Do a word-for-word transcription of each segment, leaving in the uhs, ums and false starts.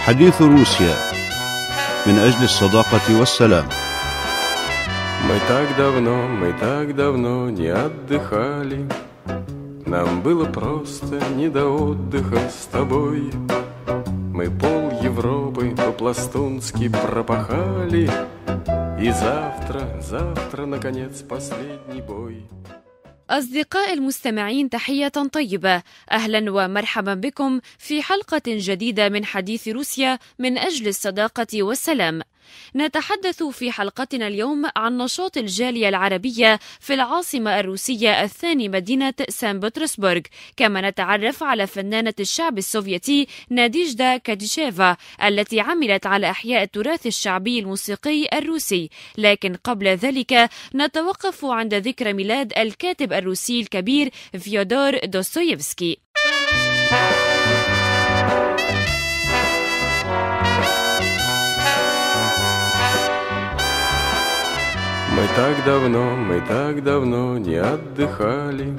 حديث روسيا من أجل الصداقة والسلام. Мы так давно, мы так давно не отдыхали. Нам было просто не до отдыха с тобой. Мы пол Европы по-пластунски пропахали. И завтра, завтра, наконец, последний бой. أصدقاء المستمعين، تحية طيبة، أهلا ومرحبا بكم في حلقة جديدة من حديث روسيا من أجل الصداقة والسلام. نتحدث في حلقتنا اليوم عن نشاط الجالية العربية في العاصمة الروسية الثاني مدينة سان بطرسبرغ، كما نتعرف على فنانة الشعب السوفيتي ناديجدا كاديشيفا التي عملت على إحياء التراث الشعبي الموسيقي الروسي. لكن قبل ذلك نتوقف عند ذكرى ميلاد الكاتب الروسي الكبير فيودور دوستويفسكي. Мы так давно, мы так давно не отдыхали.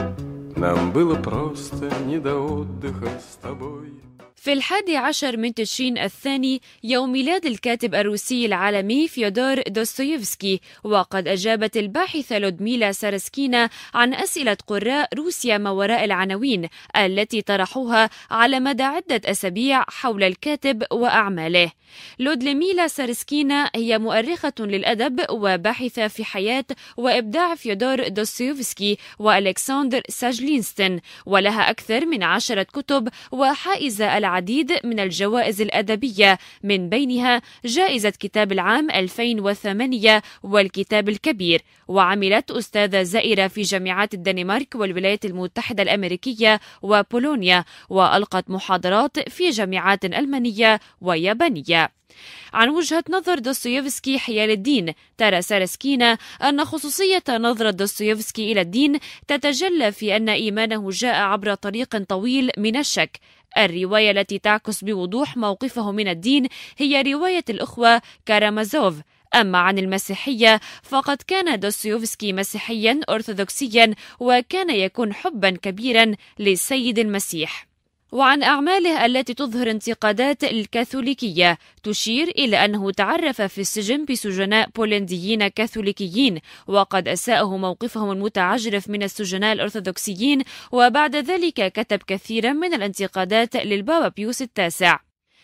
Нам было просто не до отдыха с тобой. في الحادي عشر من تشرين الثاني يوم ميلاد الكاتب الروسي العالمي فيودور دوستويفسكي، وقد أجابت الباحثة لودميلا سارسكينا عن أسئلة قراء روسيا ما وراء العناوين التي طرحوها على مدى عدة أسابيع حول الكاتب وأعماله. لودميلا سارسكينا هي مؤرخة للأدب وباحثة في حياة وإبداع فيودور دوستويفسكي وألكسندر ساجلينستن، ولها أكثر من عشرة كتب وحائزة العديد من الجوائز الأدبية، من بينها جائزة كتاب العام ألفين وثمانية والكتاب الكبير. وعملت أستاذة زائرة في جامعات الدنمارك والولايات المتحدة الأمريكية وبولونيا، وألقت محاضرات في جامعات ألمانية ويابانية. عن وجهة نظر دوستويفسكي حيال الدين، ترى سارسكينا أن خصوصية نظرة دوستويفسكي إلى الدين تتجلى في أن إيمانه جاء عبر طريق طويل من الشك. الرواية التي تعكس بوضوح موقفه من الدين هي رواية الأخوة كارامازوف. أما عن المسيحية فقد كان دوستويفسكي مسيحيا أرثوذكسيا، وكان يكون حبا كبيرا للسيد المسيح. وعن أعماله التي تظهر انتقادات الكاثوليكية، تشير إلى أنه تعرف في السجن بسجناء بولنديين كاثوليكيين، وقد أساءه موقفهم المتعجرف من السجناء الأرثوذكسيين، وبعد ذلك كتب كثيرا من الانتقادات للبابا بيوس التاسع.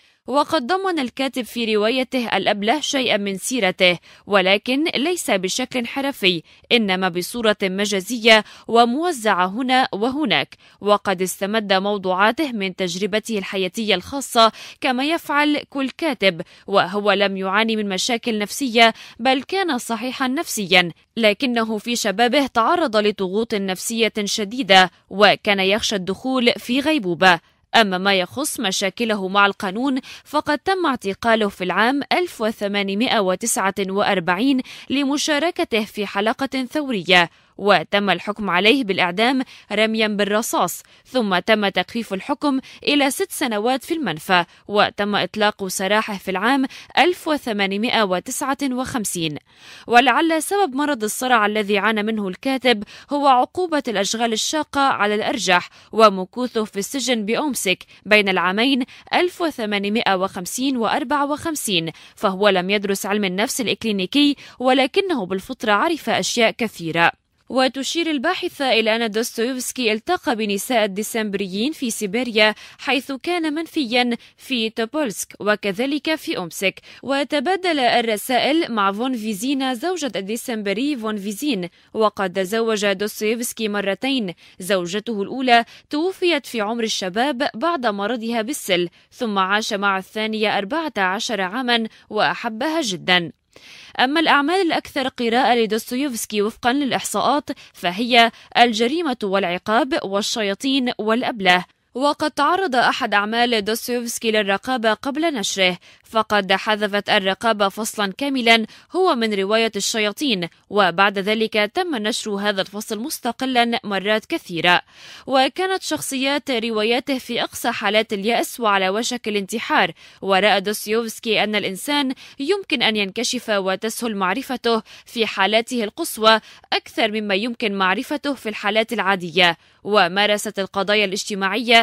وقد ضمن الكاتب في روايته الأبله شيئا من سيرته، ولكن ليس بشكل حرفي، إنما بصورة مجازية وموزعة هنا وهناك. وقد استمد موضوعاته من تجربته الحياتية الخاصة كما يفعل كل كاتب، وهو لم يعاني من مشاكل نفسية بل كان صحيحا نفسيا، لكنه في شبابه تعرض لضغوط نفسية شديدة وكان يخشى الدخول في غيبوبة. أما ما يخص مشاكله مع القانون فقد تم اعتقاله في العام ألف وثمانمائة وتسعة وأربعين لمشاركته في حلقة ثورية، وتم الحكم عليه بالإعدام رميا بالرصاص، ثم تم تخفيف الحكم إلى ست سنوات في المنفى، وتم إطلاق سراحه في العام ألف وثمانمائة وتسعة وخمسين. ولعل سبب مرض الصرع الذي عانى منه الكاتب هو عقوبة الأشغال الشاقة على الأرجح ومكوثه في السجن بأومسك بين العامين ألف وثمانمائة وخمسين وأربعة وخمسين، فهو لم يدرس علم النفس الإكلينيكي، ولكنه بالفطرة عرف أشياء كثيرة. وتشير الباحثة إلى أن دوستويفسكي التقى بنساء الديسمبريين في سيبيريا حيث كان منفيا في توبولسك وكذلك في أومسك، وتبادل الرسائل مع فون فيزينا زوجة الديسمبري فون فيزين. وقد تزوج دوستويفسكي مرتين، زوجته الأولى توفيت في عمر الشباب بعد مرضها بالسل، ثم عاش مع الثانية أربعة عشر عاما وأحبها جدا. أما الأعمال الأكثر قراءة لدوستويفسكي وفقا للإحصاءات فهي الجريمة والعقاب والشياطين والأبله. وقد تعرض أحد أعمال دوستويفسكي للرقابة قبل نشره، فقد حذفت الرقابة فصلا كاملا هو من رواية الشياطين، وبعد ذلك تم نشر هذا الفصل مستقلا مرات كثيرة. وكانت شخصيات رواياته في أقصى حالات اليأس وعلى وشك الانتحار، ورأى دوستويفسكي أن الإنسان يمكن أن ينكشف وتسهل معرفته في حالاته القصوى أكثر مما يمكن معرفته في الحالات العادية. ومارست القضايا الاجتماعية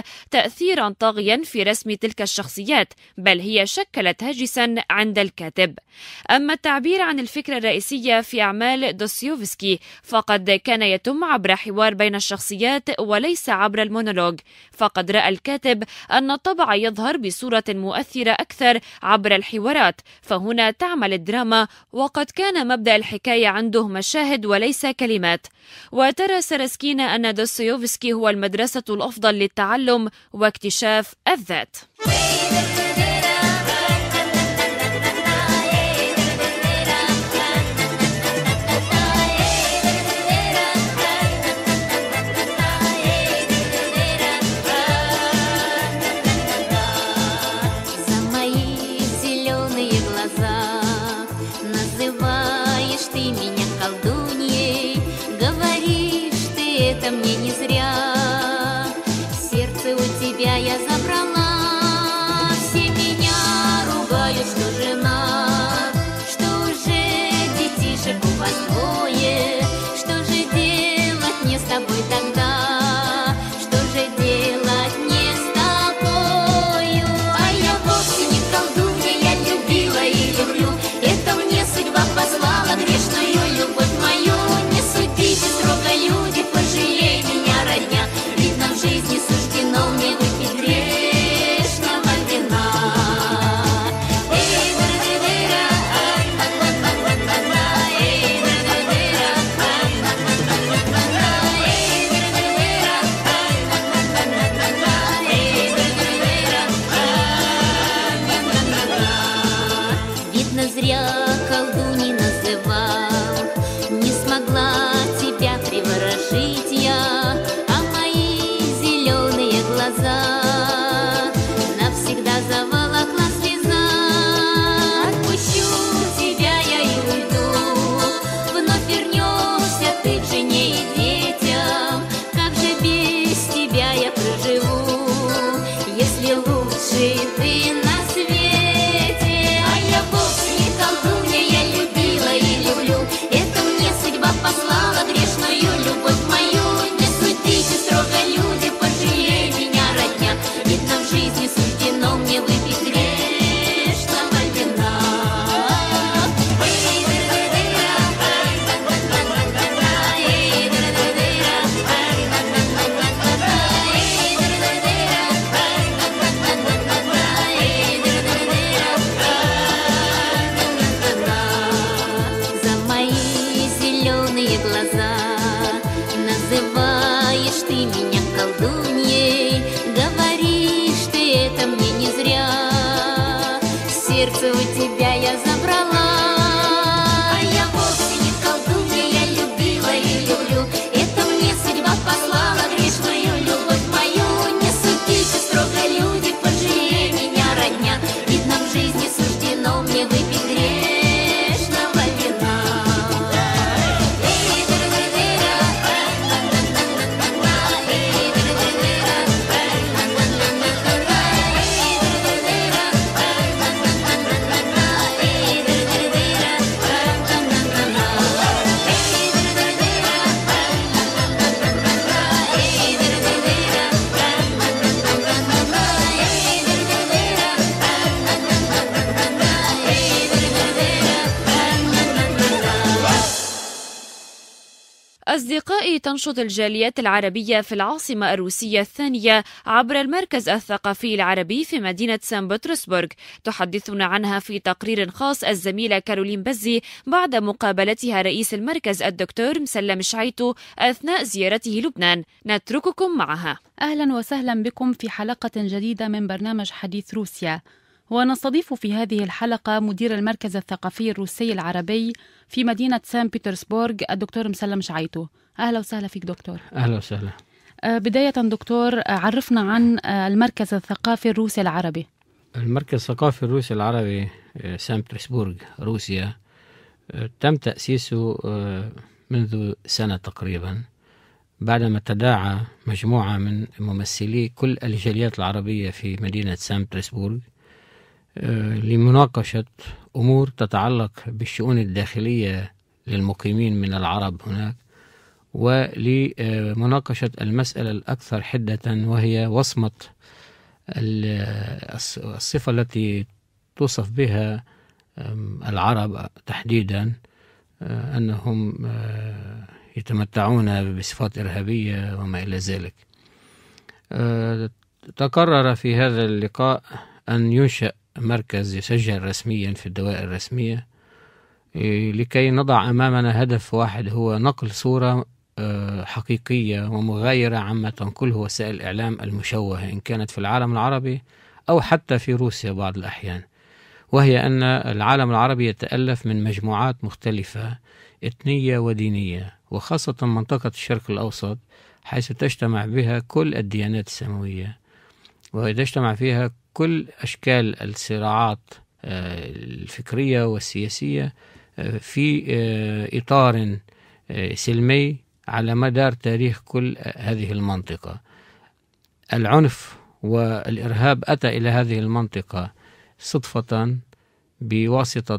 الروسية تأثيرا طاغيا في رسم تلك الشخصيات، بل هي شكلت هاجسا عند الكاتب. أما التعبير عن الفكرة الرئيسية في أعمال دوستويفسكي فقد كان يتم عبر حوار بين الشخصيات وليس عبر المونولوج، فقد رأى الكاتب أن الطبع يظهر بصورة مؤثرة أكثر عبر الحوارات، فهنا تعمل الدراما، وقد كان مبدأ الحكاية عنده مشاهد وليس كلمات. وترى سارسكينا أن دوستويفسكي هو المدرسة الأفضل للتعلم واكتشاف الذات. Мне не зря сердце у тебя я забрала. Все меня ругают, что жена, что уже детишек у вас двое. Что же делать мне с тобой тогда? Что же делать мне с тобою? А я вовсе не колдунья, я любила и люблю. Это мне судьба послала грешную любовь мою. Не судите строго, люди, пожалей меня, родня, ведь нам в жизни суждено мне выпить грешного вина. Видно, зря колдуньи называл, не смогла тебя приворожить я, а мои зеленые глаза навсегда заволокла слеза. Отпущу тебя я и уйду, вновь вернешься ты к жене и детям. Как же без тебя я проживу, если лучше ты на свете? А я вовсе не колдунья, я любила и люблю. Это мне судьба послала грешную любовь мою. Не судите строго, люди, пожалей меня, родня, ведь нам в жизни суждено мне выпить грешного вина. За мои зеленые глаза называешь ты меня колдуньей, говоришь ты это мне не зря. Сердце у тебя я забрала, а я вовсе не колдунья, я любила и люблю. Это мне судьба послала грешную любовь мою. Не судите строго, люди, пожалей меня, родня, ведь нам в жизни суждено мне выпить грешного вина. أصدقائي، تنشط الجاليات العربية في العاصمة الروسية الثانية عبر المركز الثقافي العربي في مدينة سان بطرسبرغ. تحدثنا عنها في تقرير خاص الزميلة كارولين بزي بعد مقابلتها رئيس المركز الدكتور مسلم شعيتو أثناء زيارته لبنان. نترككم معها. أهلا وسهلا بكم في حلقة جديدة من برنامج حديث روسيا، ونستضيف في هذه الحلقة مدير المركز الثقافي الروسي العربي في مدينة سان بطرسبرغ الدكتور مسلم شعيتو. أهلا وسهلا فيك دكتور. أهلا وسهلا. بداية دكتور، عرفنا عن المركز الثقافي الروسي العربي. المركز الثقافي الروسي العربي سان بطرسبرغ روسيا تم تأسيسه منذ سنة تقريبا، بعدما تداعى مجموعة من ممثلي كل الجاليات العربية في مدينة سان بطرسبرغ لمناقشة أمور تتعلق بالشؤون الداخلية للمقيمين من العرب هناك، ولمناقشة المسألة الأكثر حدة، وهي وصمة الصفة التي توصف بها العرب تحديدا، أنهم يتمتعون بصفات إرهابية وما إلى ذلك. تقرر في هذا اللقاء أن ينشأ مركز يسجل رسميا في الدوائر الرسمية لكي نضع أمامنا هدف واحد، هو نقل صورة حقيقية ومغايرة عما تنقله وسائل الإعلام المشوهة إن كانت في العالم العربي أو حتى في روسيا بعض الأحيان، وهي أن العالم العربي يتألف من مجموعات مختلفة إثنية ودينية، وخاصة منطقة الشرق الأوسط حيث تجتمع بها كل الديانات السماوية، وتجتمع فيها كل أشكال الصراعات الفكرية والسياسية في إطار سلمي على مدار تاريخ كل هذه المنطقة. العنف والإرهاب أتى إلى هذه المنطقة صدفة بواسطة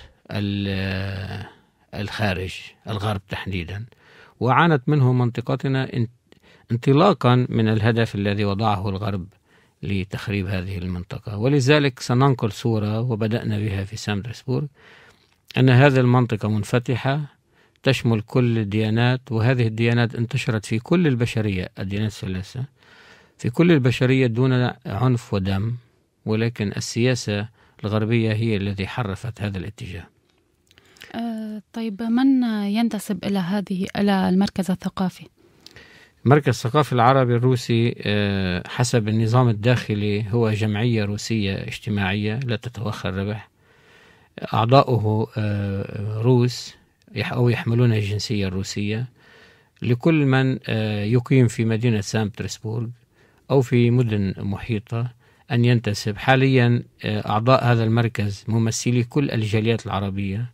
الخارج، الغرب تحديدا، وعانت منه منطقتنا انطلاقا من الهدف الذي وضعه الغرب لتخريب هذه المنطقة. ولذلك سننقل صورة، وبدأنا بها في سان بطرسبورغ، أن هذه المنطقة منفتحة تشمل كل الديانات، وهذه الديانات انتشرت في كل البشرية، الديانات الثلاثة في كل البشرية دون عنف ودم، ولكن السياسة الغربية هي التي حرفت هذا الاتجاه. أه طيب، من ينتسب إلى هذه إلى المركز الثقافي؟ المركز الثقافي العربي الروسي حسب النظام الداخلي هو جمعية روسية اجتماعية لا تتوخى الربح، أعضاؤه روس أو يحملون الجنسية الروسية، لكل من يقيم في مدينة سان بطرسبورغ أو في مدن محيطة أن ينتسب. حاليا أعضاء هذا المركز ممثلي كل الجاليات العربية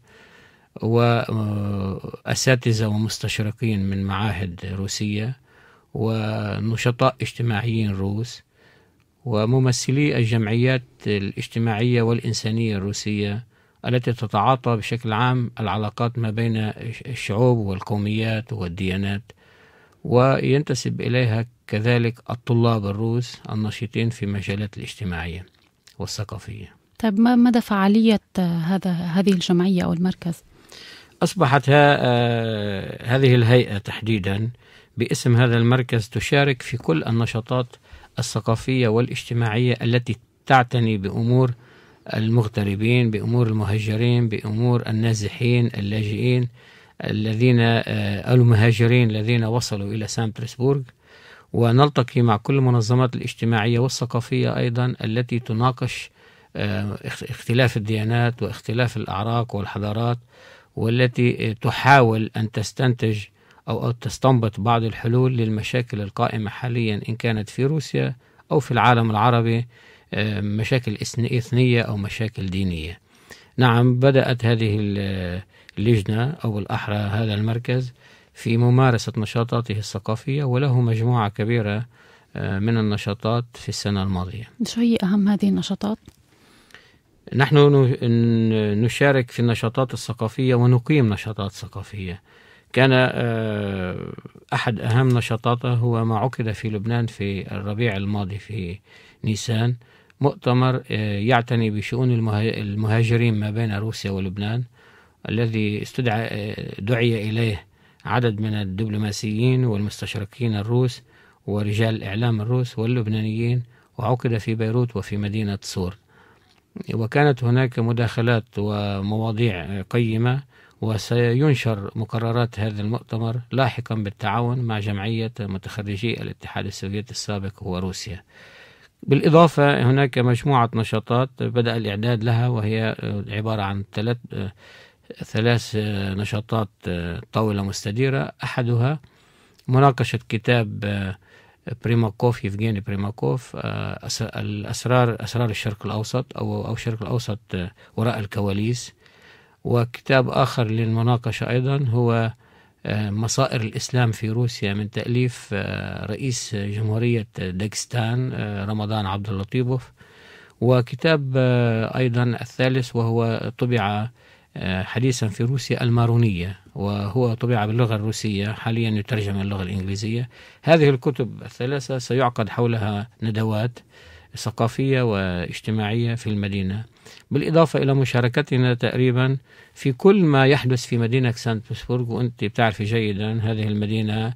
وأساتذة ومستشرقين من معاهد روسية ونشطاء اجتماعيين روس وممثلي الجمعيات الاجتماعية والإنسانية الروسية التي تتعاطى بشكل عام العلاقات ما بين الشعوب والقوميات والديانات، وينتسب إليها كذلك الطلاب الروس النشيطين في مجالات الاجتماعية والثقافية. طيب، ما مدى فعالية هذا هذه الجمعية أو المركز؟ أصبحت هذه الهيئة تحديدا باسم هذا المركز تشارك في كل النشاطات الثقافية والاجتماعية التي تعتني بأمور المغتربين، بأمور المهجرين، بأمور النازحين اللاجئين الذين المهاجرين الذين وصلوا إلى سان بطرسبورغ، ونلتقي مع كل المنظمات الاجتماعية والثقافية أيضا التي تناقش اختلاف الديانات واختلاف الأعراق والحضارات، والتي تحاول أن تستنتج أو تستنبط بعض الحلول للمشاكل القائمة حاليا إن كانت في روسيا أو في العالم العربي، مشاكل إثنية أو مشاكل دينية. نعم، بدأت هذه اللجنة أو الأحرى هذا المركز في ممارسة نشاطاته الثقافية، وله مجموعة كبيرة من النشاطات في السنة الماضية. شو هي أهم هذه النشاطات؟ نحن نشارك في النشاطات الثقافية ونقيم نشاطات ثقافية. كان أحد أهم نشاطاته هو ما عقد في لبنان في الربيع الماضي في نيسان، مؤتمر يعتني بشؤون المهاجرين ما بين روسيا ولبنان، الذي استدعى دعي إليه عدد من الدبلوماسيين والمستشرقين الروس ورجال الإعلام الروس واللبنانيين، وعقد في بيروت وفي مدينة صور، وكانت هناك مداخلات ومواضيع قيمة، وسينشر مقررات هذا المؤتمر لاحقا بالتعاون مع جمعية متخرجي الاتحاد السوفيتي السابق وروسيا. بالإضافة هناك مجموعة نشاطات بدأ الإعداد لها، وهي عبارة عن ثلاث ثلاث نشاطات طاولة مستديرة. أحدها مناقشة كتاب بريماكوف، يفغيني بريماكوف، الأسرار أسرار الشرق الأوسط أو أو الشرق الأوسط وراء الكواليس. وكتاب آخر للمناقشة أيضا هو مصائر الإسلام في روسيا من تأليف رئيس جمهورية داغستان رمضان عبد اللطيبوف. وكتاب أيضا الثالث وهو طبع حديثا في روسيا المارونية، وهو طبع باللغة الروسية، حاليا يترجم اللغة الإنجليزية. هذه الكتب الثلاثة سيعقد حولها ندوات ثقافية واجتماعية في المدينة، بالإضافة إلى مشاركتنا تقريبا في كل ما يحدث في مدينة سانت بطرسبرغ. وأنت بتعرفي جيدا هذه المدينة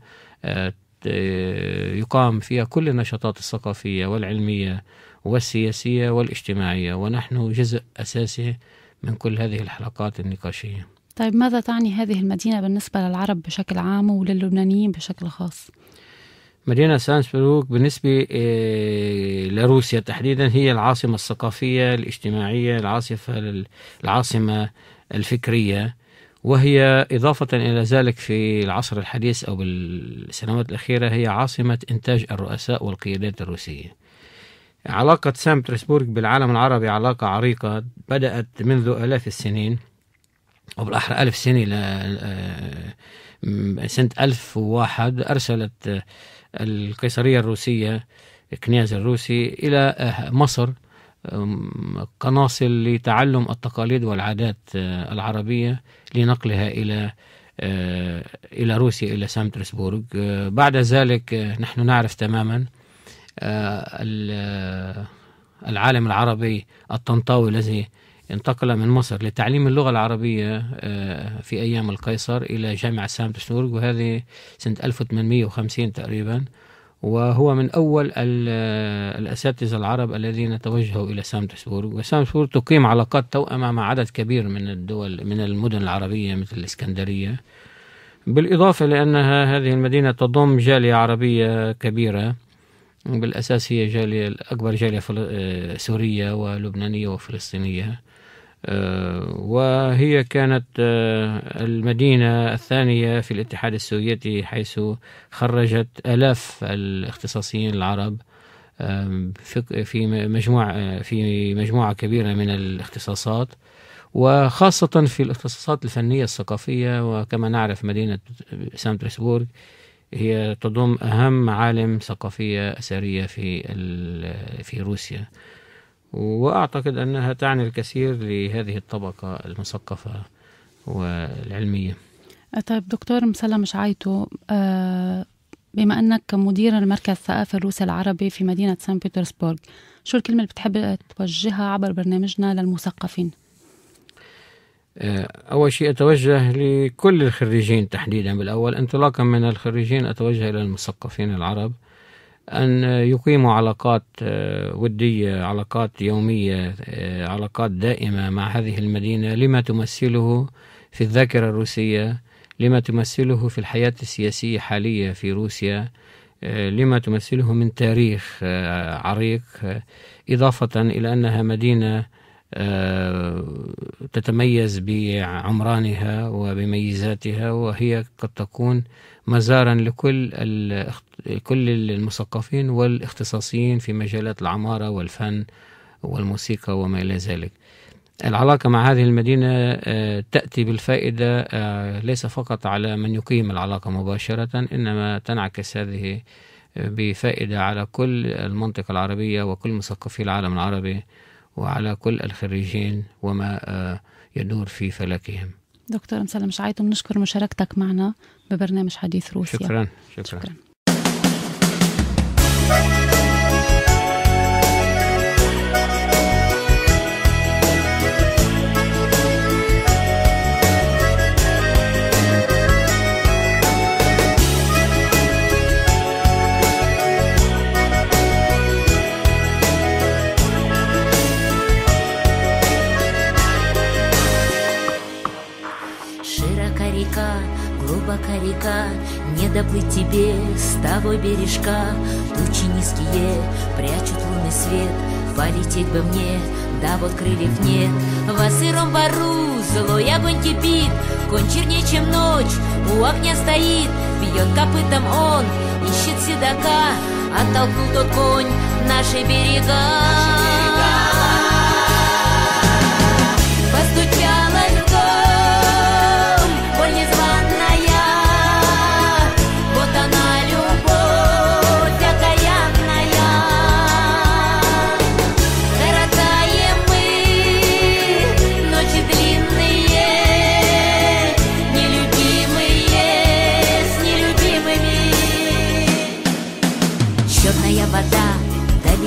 يقام فيها كل النشاطات الثقافية والعلمية والسياسية والاجتماعية، ونحن جزء أساسي من كل هذه الحلقات النقاشية. طيب ماذا تعني هذه المدينة بالنسبة للعرب بشكل عام وللبنانيين بشكل خاص؟ مدينة سانت بطرسبرغ بالنسبة لروسيا تحديدا هي العاصمة الثقافية الاجتماعية، العاصمة العاصمة الفكرية، وهي إضافة إلى ذلك في العصر الحديث أو بالسنوات الأخيرة هي عاصمة إنتاج الرؤساء والقيادات الروسية. علاقة سانت بطرسبرغ بالعالم العربي علاقة عريقة بدأت منذ آلاف السنين، أو بالأحرى ألف سنة سنة ألف وواحد أرسلت القيصرية الروسية كنياز الروسي إلى مصر قناصل لتعلم التقاليد والعادات العربية لنقلها إلى إلى روسيا إلى سانت بطرسبرغ. بعد ذلك نحن نعرف تماما العالم العربي الطنطاوي الذي انتقل من مصر لتعليم اللغة العربية في أيام القيصر إلى جامعة سانت بطرسبرغ، وهذه سنة ألف وثمانمئة وخمسين تقريبا، وهو من أول الأساتذة العرب الذين توجهوا إلى سانت بطرسبرغ. وسانت بطرسبرغ تقيم علاقات توأمة مع عدد كبير من الدول من المدن العربية مثل الإسكندرية، بالإضافة لأنها هذه المدينة تضم جالية عربية كبيرة، بالأساس هي جالية الأكبر جالية سورية ولبنانية وفلسطينية، وهي كانت المدينة الثانية في الاتحاد السوفيتي حيث خرجت آلاف الاختصاصيين العرب في مجموعة في مجموعة كبيرة من الاختصاصات، وخاصة في الاختصاصات الفنية الثقافية. وكما نعرف مدينة سانت بطرسبرغ هي تضم أهم معالم ثقافية أثرية في في روسيا، وأعتقد أنها تعني الكثير لهذه الطبقة المثقفة والعلمية. طيب دكتور مسلم مشعايتو، بما أنك مدير المركز الثقافي الروسي العربي في مدينة سانت بطرسبرغ، شو الكلمة اللي بتحب توجهها عبر برنامجنا للمثقفين؟ أول شيء أتوجه لكل الخريجين تحديدا، بالأول انطلاقا من الخريجين أتوجه إلى المثقفين العرب أن يقيموا علاقات ودية، علاقات يومية، علاقات دائمة مع هذه المدينة لما تمثله في الذاكرة الروسية، لما تمثله في الحياة السياسية حالية في روسيا، لما تمثله من تاريخ عريق، إضافة إلى أنها مدينة تتميز بعمرانها وبميزاتها، وهي قد تكون مزارا لكل كل المثقفين والاختصاصيين في مجالات العمارة والفن والموسيقى وما إلى ذلك. العلاقة مع هذه المدينة تأتي بالفائدة ليس فقط على من يقيم العلاقة مباشرة، إنما تنعكس هذه بفائدة على كل المنطقة العربية وكل مثقفي العالم العربي وعلى كل الخريجين وما يدور في فلكهم. دكتور مسلم مشعايتو، بنشكر مشاركتك معنا ببرنامج حديث روسيا. شكرا شكرا, شكرا. Глубока река, не доплыть тебе с того бережка. Тучи низкие прячут лунный свет, полететь бы мне, да вот крыльев нет. Во сыром бару злой огонь кипит, конь чернее, чем ночь, у огня стоит. Бьет копытом он, ищет седока, оттолкнул тот конь наши берега. Постучалась в дом, боль незваная, вот она любовь окаянная. Коротаем мы ночи длинные,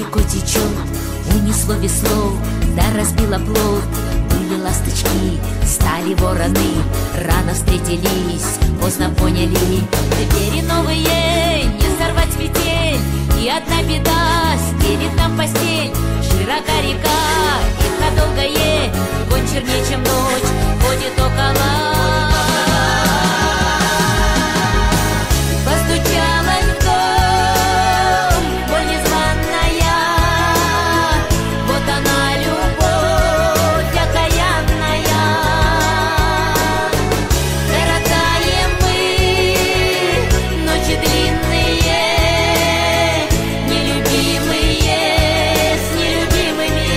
Далеко течет, унесло весло, да разбило плот. Были ласточки, стали вороны, рано встретились, поздно поняли. Двери новые, не сорвать петель, и одна беда, стелит нам постель. Широка река, тихо долгое, конь чернее, чем ночь, ходит около. Постучалась в дом, боль незваная, вот она, любовь окаянная. Коротаем мы ночи длинные, нелюбимые с нелюбимыми.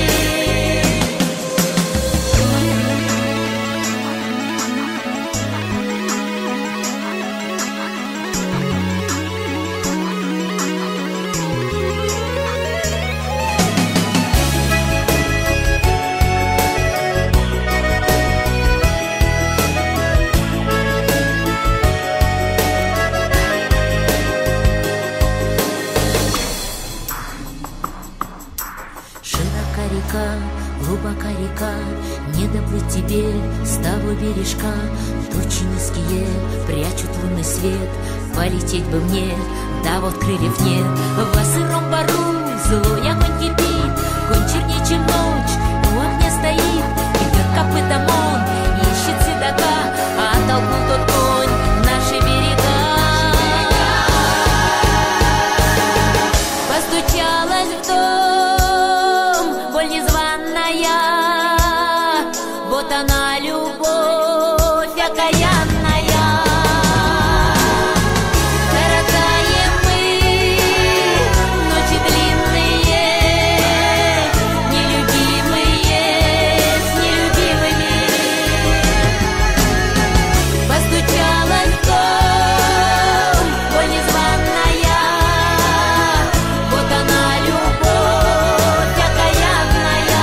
Широка река, глубока река, не доплыть тебе с того бережка. Тучи низкие прячут лунный свет, полететь бы мне, да вот крыльев нет. Во сыром бару злой огонь кипит, конь чернее, чем ночь, у огня стоит. Идет копытом он, ищет седока, а толкнул тот конь наши берега. Постучалась в дом, боль незваная, вот она, любовь окаянная. Коротаем мы ночи длинные, нелюбимые с нелюбимыми. Постучалась в дом, боль незваная, вот она, любовь окаянная.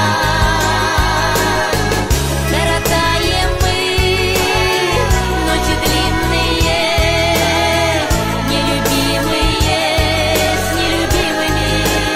Коротаем мы ночи длинные, нелюбимые с нелюбимыми.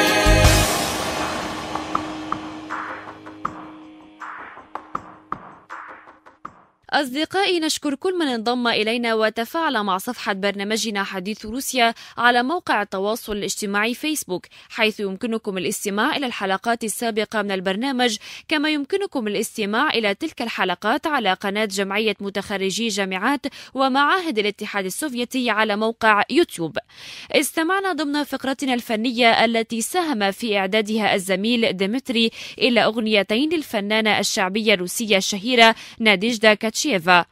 أصدقائي، نشكر كل من انضم إلينا وتفاعل مع صفحة برنامجنا حديث روسيا على موقع التواصل الاجتماعي فيسبوك، حيث يمكنكم الاستماع إلى الحلقات السابقة من البرنامج، كما يمكنكم الاستماع إلى تلك الحلقات على قناة جمعية متخرجي جامعات ومعاهد الاتحاد السوفيتي على موقع يوتيوب. استمعنا ضمن فقرتنا الفنية التي ساهم في إعدادها الزميل ديمتري إلى أغنيتين للفنانة الشعبية الروسية الشهيرة ناديجدا كاتشيفا.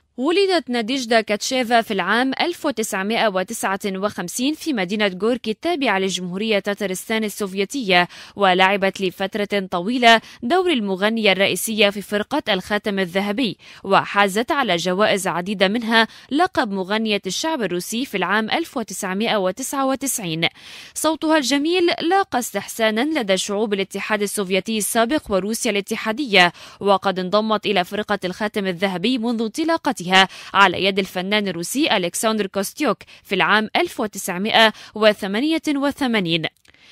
ولدت ناديجدا كاتشيفا في العام ألف وتسعمائة وتسعة وخمسين في مدينة غوركي التابعة لجمهورية تترستان السوفيتية، ولعبت لفترة طويلة دور المغنية الرئيسية في فرقة الخاتم الذهبي، وحازت على جوائز عديدة منها لقب مغنية الشعب الروسي في العام ألف وتسعمائة وتسعة وتسعين. صوتها الجميل لاقى استحسانا لدى شعوب الاتحاد السوفيتي السابق وروسيا الاتحادية، وقد انضمت إلى فرقة الخاتم الذهبي منذ انطلاقتها على يد الفنان الروسي ألكسندر كوستيوك في العام ألف وتسعمائة وثمانية وثمانين.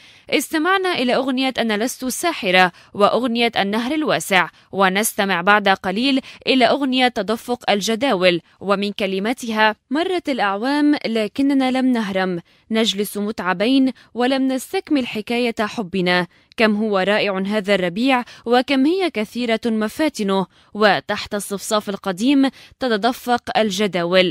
استمعنا إلى أغنية أنا لست ساحرة وأغنية النهر الواسع، ونستمع بعد قليل إلى أغنية تدفق الجداول، ومن كلماتها: مرت الأعوام لكننا لم نهرم، نجلس متعبين ولم نستكمل حكاية حبنا، كم هو رائع هذا الربيع وكم هي كثيرة مفاتنه، وتحت الصفصاف القديم تتدفق الجداول.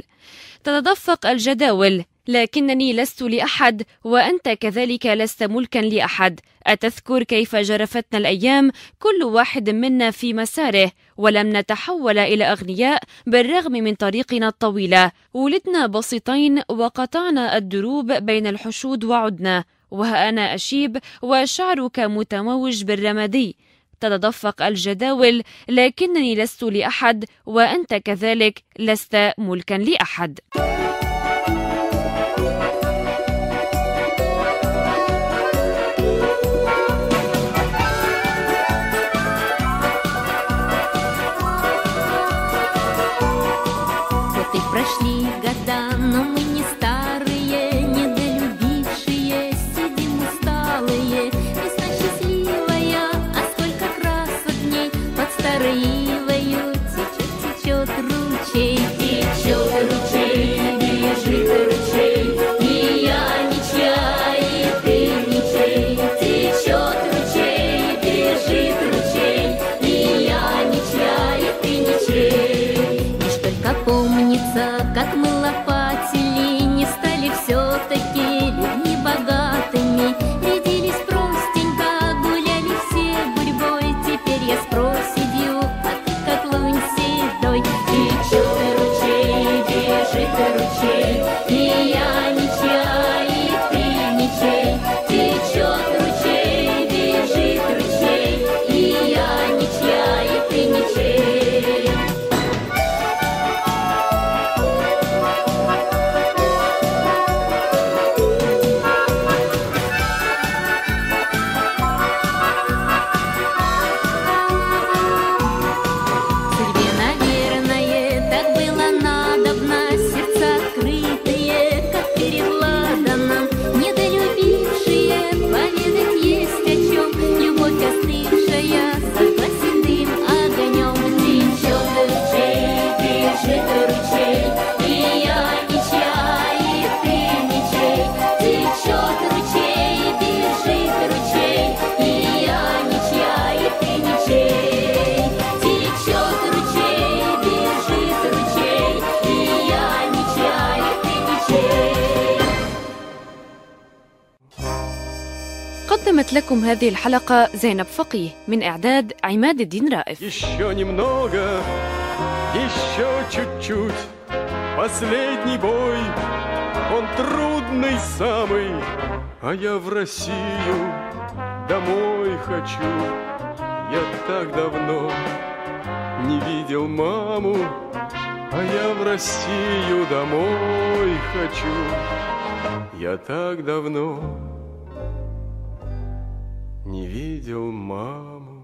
تتدفق الجداول، لكنني لست لأحد وأنت كذلك لست ملكا لأحد. أتذكر كيف جرفتنا الأيام كل واحد منا في مساره، ولم نتحول إلى أغنياء بالرغم من طريقنا الطويلة. ولدنا بسيطين وقطعنا الدروب بين الحشود وعدنا، وها أنا أشيب وشعرك متموج بالرمادي. تتدفق الجداول، لكنني لست لأحد وأنت كذلك لست ملكا لأحد. Прошли года, но мы не старые, недолюбившие, сидим усталые. Весна есть о чем. Любовь остывшая, согласен дым огонем. Течет ручей, бежит ручей, и я не чай, и ты не чей. Течет ручей, бежит ручей, и я не чай, и ты не чей. Течет ручей, бежит ручей, и я не чай, и ты не чей. قدمت لكم هذه الحلقة زينب فقيه من إعداد عماد الدين رائف. Еще немного, еще чуть-чуть. Последний бой, он трудный самый, а я в Россию домой хочу. Я так давно не видел маму, а я в Россию домой хочу. Я так давно не видел маму.